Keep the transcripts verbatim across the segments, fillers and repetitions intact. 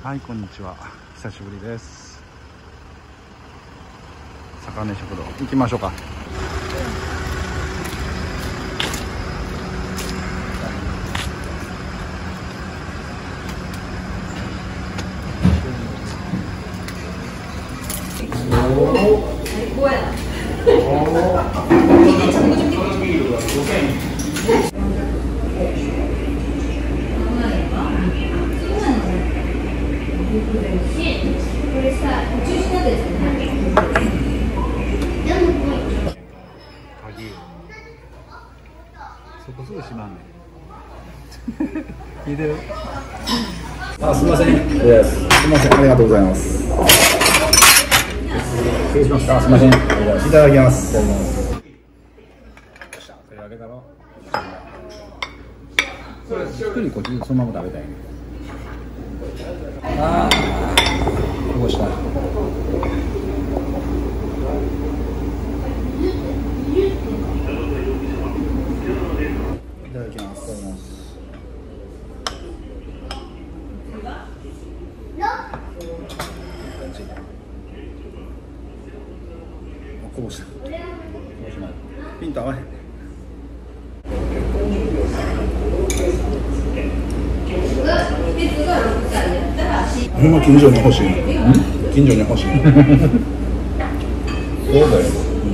はい、こんにちは。久しぶりです。坂根食堂行きましょうか。 これさ、中止なんですよね。 鍵。そこすぐ閉まんねん。聞いてる？ あ、すみません。です。すみません。ありがとうございます。失礼しました。すみません。いただきます。いただきます。それだけだろ。一人こっちそのまま食べたいね。ああ、こぼした。いただきます。いただきます。こぼした。こぼしまい。ピンと合わへんね。ほんま近所に欲しい。近所に欲しい。そうだよ。うん。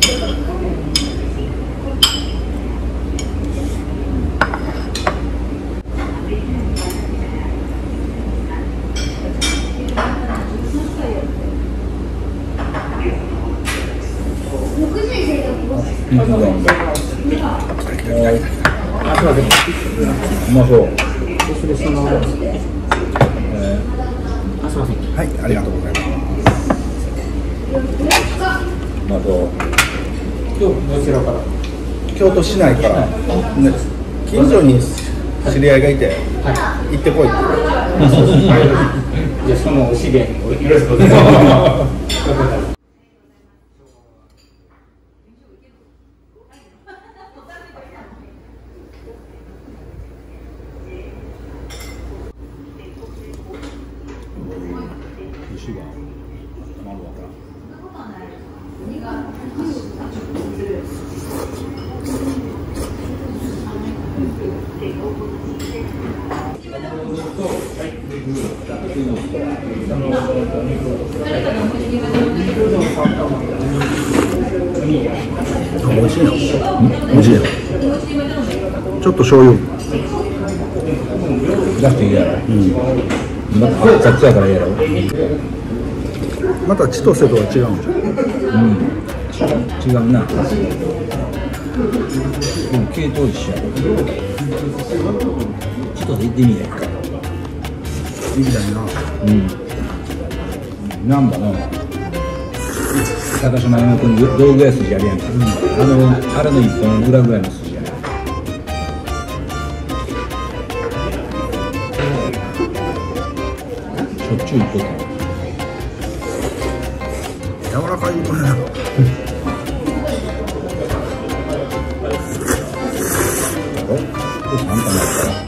うまそう。はい、ありがとうございます。あと、今日どちらから？京都市内から、ね、近所に知り合いがいて、はい、行ってこいって。じゃあそのお資源よろしくお願いします。牛が卵わからん。美味しいの？美味しいの？ちょっと醤油出していいやろ。うん。また雑やからいいやろ。また千歳とは違うんじゃん。うん。違うな。でも系統一緒や。千歳行ってみないか。行きたいな。うん。なんばな。高島山君道具屋筋あるやんか。うん、あのあれの一本の裏ぐらいの筋やね。しょっちゅう行こうか。柔らかいこれな。お、簡単だったら。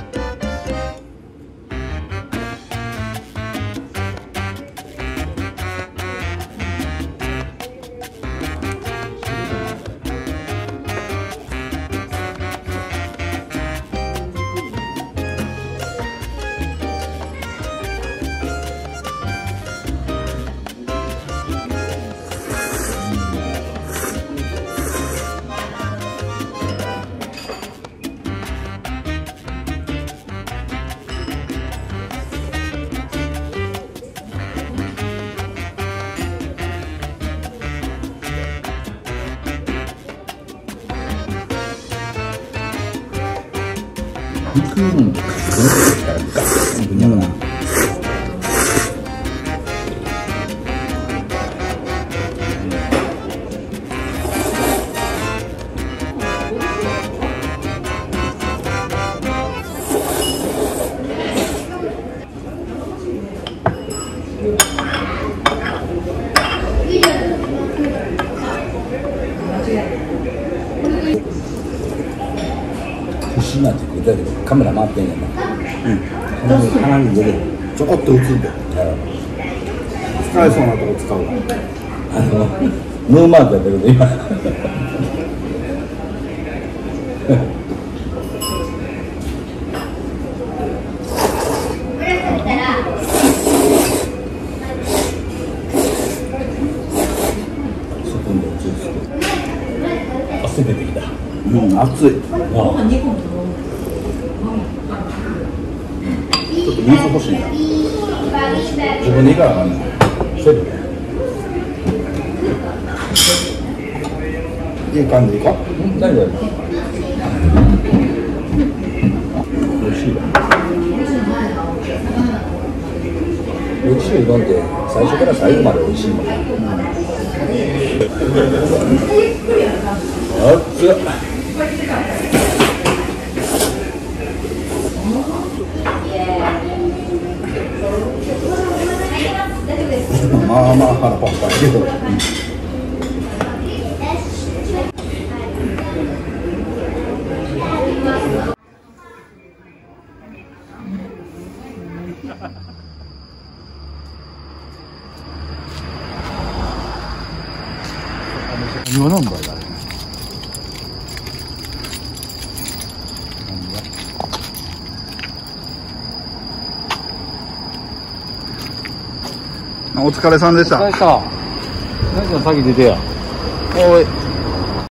肉のどの時からガッとぐにゃぐな。不審なって言ってたけどカメラ回ってんやんな。うん。鼻に入れる。 ちょこっと打つんで。使えそうなとこ使うわ。 あのノーマークやったけど今これだったらスプーンで移して汗出てきた。 うん、熱い。 ああちょっと水欲しいな。自分でいいからかんない。 そうだね。 いい感じか。 大丈夫。美味しいわ。美味しいうどんって最初から最後まで美味しいもん。熱っ。 まあまあ腹パンパンけど。何がナンバーだ。お疲れさんでした。 お疲れ様でした。何か先出てや。 おい。